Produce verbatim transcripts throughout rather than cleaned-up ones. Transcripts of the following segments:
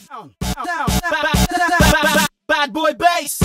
Bad boy bass.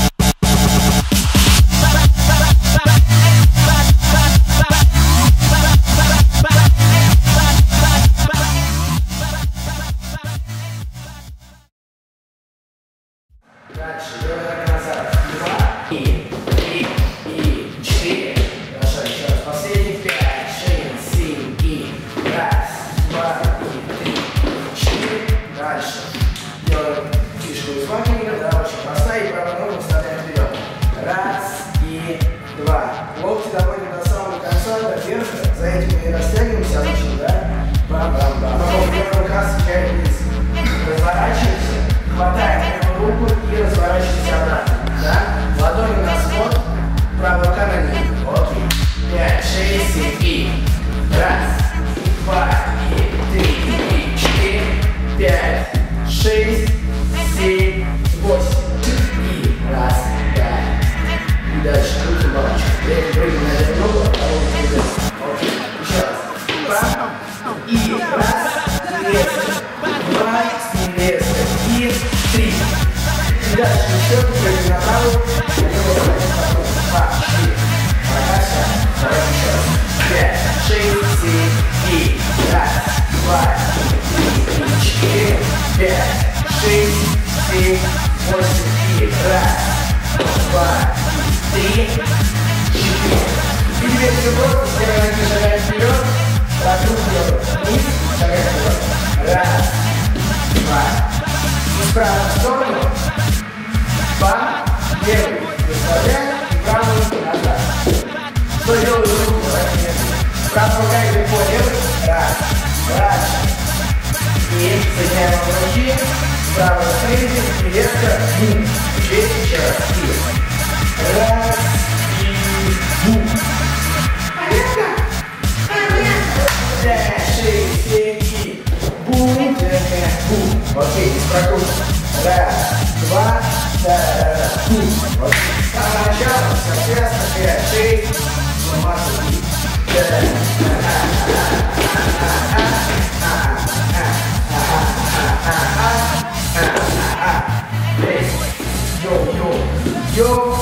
Дальше, делаем назад. Два, и, три, и, четыре. Хорошо, еще раз. Последний. Пять, шесть, семь, и. Раз, два, и, три, и, четыре. Дальше. Делаем фишку из вагнера, да, очень простая. И правую ногу вставляем вперед. Раз, и, два. Локти доводим до самого конца, до верха. За этим мы растягиваемся обычно, да? Бам-бам-бам. Потом первая рука съезжает вниз. Разворачиваемся. Хватаем левую руку и разворачиваемся обратно. Да? Ладони на спот, правая рука на ней. Окей. Пять, шесть, семь, и. Раз, два, и три, и четыре, пять, шесть, семь, восемь. И раз, пять. И дальше крутим бабочку. Третий прыгнем на левую ногу, а вторую вниз. Окей. Еще раз. Два. И раз, лес. Два, лес. И три. И дальше еще прыгнем на правую. Два, четыре. Пока. Второй еще раз. Пять, шесть, семь, и. Раз, два, три, и четыре, пять, шесть, семь, восемь, и. Раз, два, три, четыре. И теперь все просто. С левой ноги шагаем вперед. Вокруг делаем вниз. Шагаем вперед. Раз, два. И справа в сторону. Бам. Левый выставляем. И правую руку назад. Что делаю руку? Правая рука идет по левой. Раз. Раз. И соединяем руки. Правая спереди. И резко. Бум. Здесь еще раз. И. Раз. И. Бум. Понятно? Пять, шесть, семь, и. Бум. Бум. Окей, не прокрутим. Раз. Два. Да-да-да. Бум. Окей. С самого начала. Все ясно. Пять, шесть. Массу. Йо-йо-йо.